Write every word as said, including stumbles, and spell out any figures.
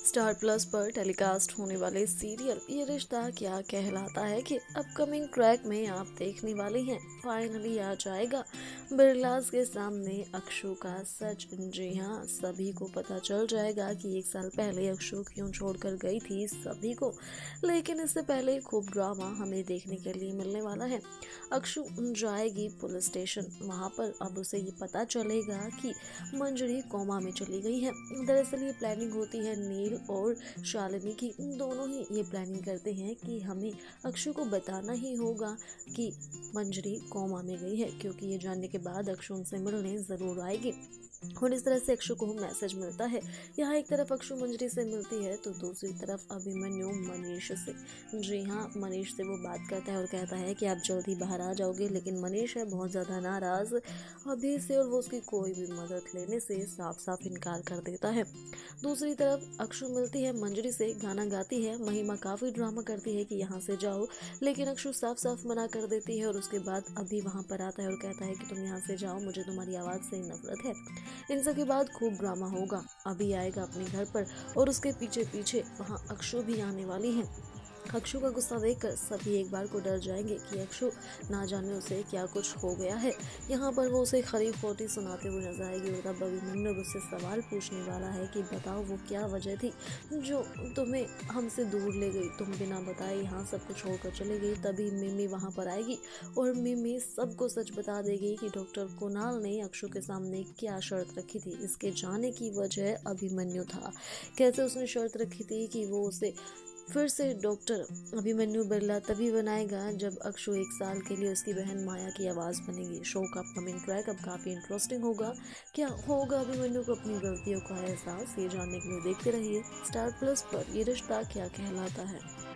Star plus पर telecast होने वाले सीरियल ये रिश्ता क्या कहलाता है कि अपकमिंग ट्रैक में आप देखने वाले हैं। फाइनली आ जाएगा बिरलास के सामने अक्षु का सच। जी हाँ, सभी को पता चल जाएगा कि एक साल पहले अक्षु क्यों छोड़कर गई थी सभी को। लेकिन इससे पहले खूब ड्रामा हमें देखने के लिए मिलने वाला है। अक्षु जाएगी पुलिस स्टेशन, वहाँ पर अब उसे ये पता चलेगा कि मंजरी कोमा में चली गई है। दरअसल ये प्लानिंग होती है नील और शालिनी की। दोनों ही ये प्लानिंग करते हैं कि हमें अक्षु को बताना ही होगा कि मंजरी कोमा में गई है, क्योंकि ये जानने के बाद अक्षु उनसे मिलने ज़रूर आएगी। और इस तरह से अक्षु को मैसेज मिलता है। यहाँ एक तरफ अक्षु मंजरी से मिलती है तो दूसरी तरफ अभिमन्यु मनीष से। जी हाँ, मनीष से वो बात करता है और कहता है कि आप जल्दी बाहर आ जाओगे, लेकिन मनीष है बहुत ज़्यादा नाराज़ अभी से और वो उसकी कोई भी मदद लेने से साफ साफ इनकार कर देता है। दूसरी तरफ अक्षु मिलती है मंजरी से, गाना गाती है। महिमा काफ़ी ड्रामा करती है कि यहाँ से जाओ, लेकिन अक्षु साफ साफ मना कर देती है और उसके बाद अभी वहाँ पर आता है और कहता है कि तुम यहाँ से जाओ, मुझे तुम्हारी आवाज़ से नफरत है। इन सब के बाद खूब ड्रामा होगा। अभी आएगा अपने घर पर और उसके पीछे पीछे वहाँ अक्षु भी आने वाली है। अक्षु का गुस्सा देखकर सभी एक बार को डर जाएंगे कि अक्षु ना जाने उसे क्या कुछ हो गया है। यहाँ पर वो उसे खरी खोटी सुनाते हुए नजर आएगी और तब अभिमन्यु उससे सवाल पूछने वाला है कि बताओ वो क्या वजह थी जो तुम्हें हमसे दूर ले गई, तुम बिना बताए यहाँ सब कुछ छोड़कर चले गई। तभी मिमी वहाँ पर आएगी और मिमी सबको सच बता देगी कि डॉक्टर कुणाल ने अक्षु के सामने क्या शर्त रखी थी। इसके जाने की वजह अभिमन्यु था। कैसे उसने शर्त रखी थी कि वो उसे फिर से डॉक्टर अभिमन्यु बिरला तभी बनाएगा जब अक्षु एक साल के लिए उसकी बहन माया की आवाज़ बनेगी। शो का अपकमिंग ट्रैक अब काफ़ी इंटरेस्टिंग होगा। क्या होगा अभिमन्यु को अपनी गलतियों का एहसास, ये जानने के लिए देखते रहिए स्टार प्लस पर ये रिश्ता क्या कहलाता है।